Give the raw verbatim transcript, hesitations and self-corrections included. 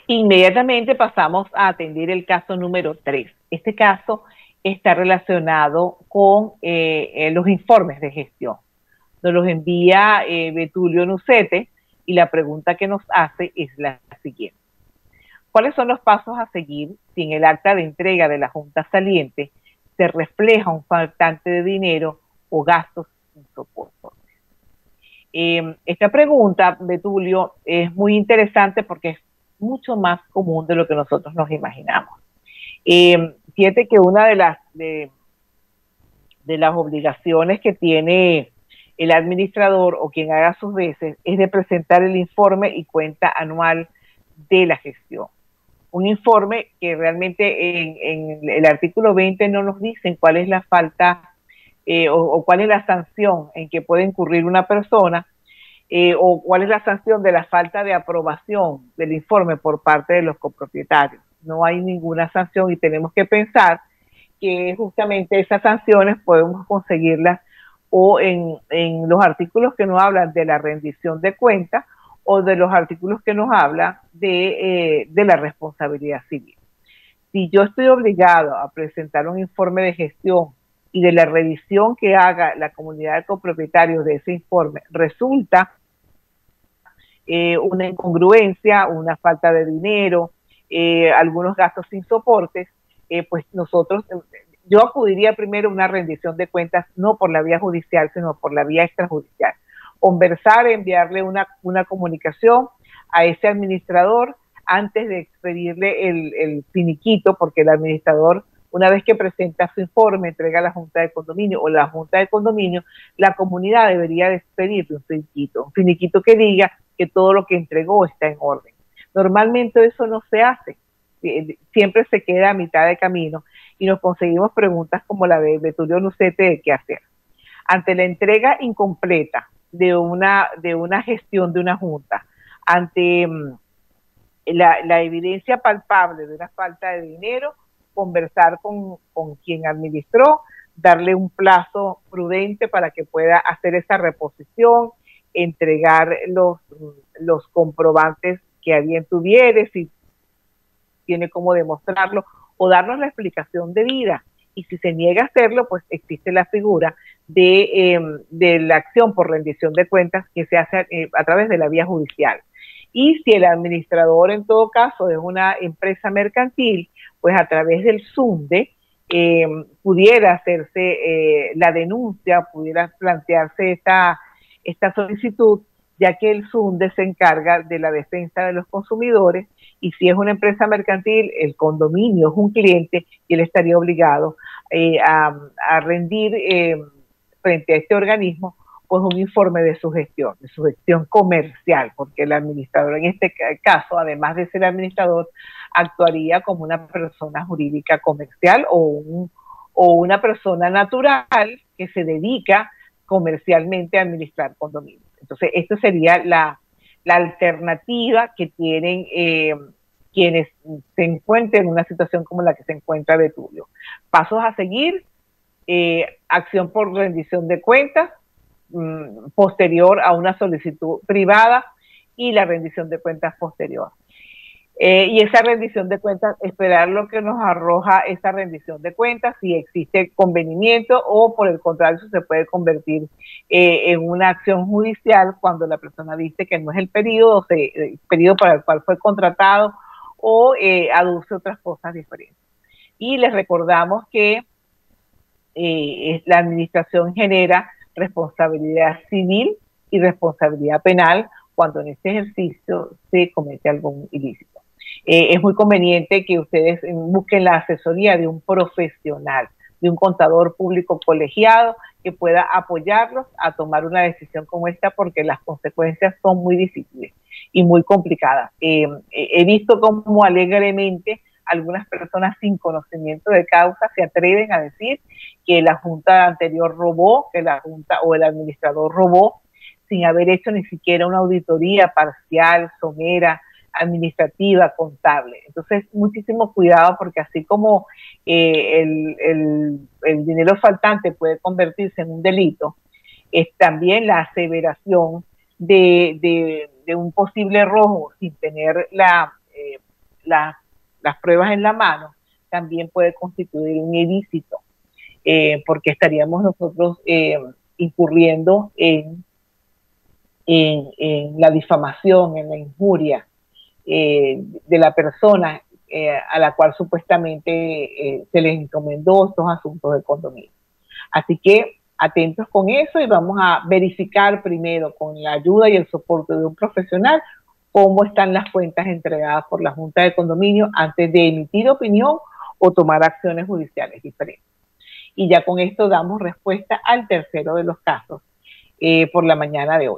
Inmediatamente pasamos a atender el caso número tres. Este caso está relacionado con eh, eh, los informes de gestión. Nos los envía eh, Betulio Nucete y la pregunta que nos hace es la siguiente. ¿Cuáles son los pasos a seguir si en el acta de entrega de la Junta saliente se refleja un faltante de dinero o gastos insoportables? Eh, esta pregunta, Betulio, es muy interesante porque es mucho más común de lo que nosotros nos imaginamos. Eh, fíjate que una de las, de, de las obligaciones que tiene el administrador o quien haga sus veces es de presentar el informe y cuenta anual de la gestión. Un informe que realmente en, en el artículo veinte no nos dicen cuál es la falta eh, o, o cuál es la sanción en que puede incurrir una persona eh, o cuál es la sanción de la falta de aprobación del informe por parte de los copropietarios. No hay ninguna sanción y tenemos que pensar que justamente esas sanciones podemos conseguirlas o en, en los artículos que nos hablan de la rendición de cuentas o de los artículos que nos hablan de, eh, de la responsabilidad civil. Si yo estoy obligado a presentar un informe de gestión y de la revisión que haga la comunidad de copropietarios de ese informe resulta eh, una incongruencia, una falta de dinero, eh, algunos gastos sin soportes, eh, pues nosotros, yo acudiría primero a una rendición de cuentas, no por la vía judicial, sino por la vía extrajudicial. Conversar, enviarle una, una comunicación a ese administrador antes de expedirle el, el finiquito, porque el administrador, una vez que presenta su informe, entrega a la Junta de Condominio o la Junta de Condominio, la comunidad debería despedirle un finiquito, un finiquito que diga que todo lo que entregó está en orden. Normalmente eso no se hace, siempre se queda a mitad de camino y nos conseguimos preguntas como la de Betulio Nucete de qué hacer. Ante la entrega incompleta de una, de una gestión de una junta, ante um, la, la evidencia palpable de una falta de dinero, conversar con, con quien administró, darle un plazo prudente para que pueda hacer esa reposición, entregar los, los comprobantes que a bien tuviere, si tiene cómo demostrarlo, o darnos la explicación debida. Y si se niega a hacerlo, pues existe la figura de, eh, de la acción por rendición de cuentas que se hace eh, a través de la vía judicial. Y si el administrador, en todo caso, es una empresa mercantil, pues a través del SUNDE eh, pudiera hacerse eh, la denuncia, pudiera plantearse esta, esta solicitud, ya que el SUNDE se encarga de la defensa de los consumidores y si es una empresa mercantil, el condominio es un cliente y él estaría obligado eh, a, a rendir eh, frente a este organismo pues un informe de su gestión, de su gestión comercial, porque el administrador en este caso, además de ser administrador, actuaría como una persona jurídica comercial o, un, o una persona natural que se dedica comercialmente a administrar condominios. Entonces, esto sería la, la alternativa que tienen eh, quienes se encuentren en una situación como la que se encuentra Betulio. Pasos a seguir, eh, acción por rendición de cuentas, mmm, posterior a una solicitud privada y la rendición de cuentas posterior. Eh, y esa rendición de cuentas, esperar lo que nos arroja esa rendición de cuentas, si existe convenimiento o por el contrario se puede convertir eh, en una acción judicial cuando la persona dice que no es el periodo, se, el periodo para el cual fue contratado o eh, aduce otras cosas diferentes. Y les recordamos que eh, la administración genera responsabilidad civil y responsabilidad penal cuando en este ejercicio se comete algún ilícito. Eh, es muy conveniente que ustedes busquen la asesoría de un profesional, de un contador público colegiado que pueda apoyarlos a tomar una decisión como esta porque las consecuencias son muy difíciles y muy complicadas. Eh, he visto cómo alegremente algunas personas sin conocimiento de causa se atreven a decir que la junta anterior robó, que la junta o el administrador robó sin haber hecho ni siquiera una auditoría parcial, somera, administrativa, contable. Entonces, muchísimo cuidado porque así como eh, el, el, el dinero faltante puede convertirse en un delito, es también la aseveración de, de, de un posible robo sin tener la, eh, la, las pruebas en la mano, también puede constituir un ilícito, eh, porque estaríamos nosotros eh, incurriendo en, en, en la difamación, en la injuria eh, de la persona eh, a la cual supuestamente eh, se les encomendó estos asuntos de condominio. Así que atentos con eso y vamos a verificar primero con la ayuda y el soporte de un profesional cómo están las cuentas entregadas por la Junta de Condominio antes de emitir opinión o tomar acciones judiciales diferentes. Y ya con esto damos respuesta al tercero de los casos eh, por la mañana de hoy.